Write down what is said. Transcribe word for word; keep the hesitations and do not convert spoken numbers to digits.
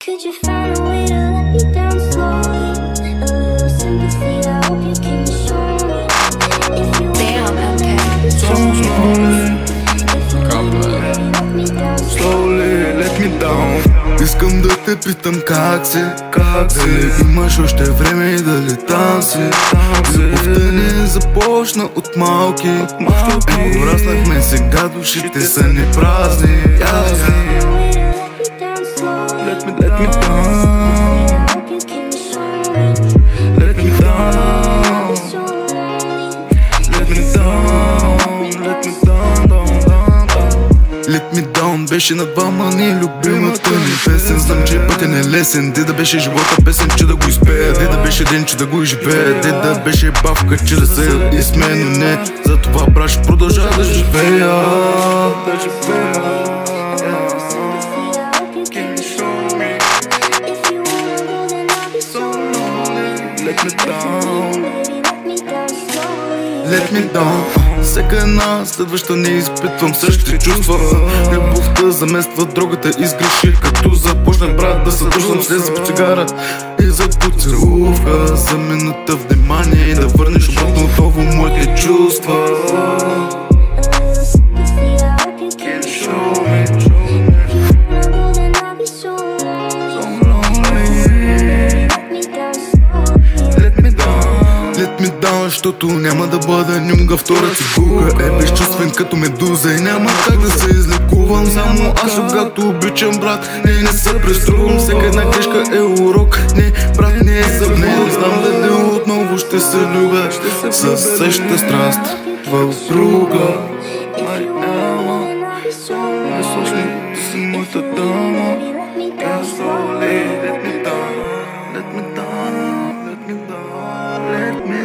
Could you find a way to let me down slowly? A little sympathy, I hope you can show me. If you Damn, want okay. to Slowly, let me down. Искам да те питам как си, как си. Дали имаш още време и дали танци. Любовта ни започна от малки. Пораснахме сега, душите са ни празни. Let me, let me down. Let me down. Let me down. Let me down, down, down, down. Let me down беше на двама ни любимата ни песен. Знам, че пътя не е лесен. Де да беше живота песен, че да го изпея. Де да беше ден, че да го изживея. Де да беше бавка, че да се изсмея. Но не, затова брат ще продължа да живея. Да живея. Let me down. Let me down. Всека една следваща не изпитвам същите чувства. Любовта замества другата, изгреших като започна брат да съдържам слеза по цигара и за поцелувка. За минута внимание и да върнеш обратно отново моите чувства. Защото няма да бъда нюнга втора цигулка. Е безчувствен като медуза и няма как да се излекувам. Само аз когато обичам брат, не, не се преструвам. Всека една грешка е урок. Не, брат, не е съв не знам дали отново ще се любя със същата страст в друга. Май ела, не слушни, ти си моята дама. Let me down, let me down, let me down, let me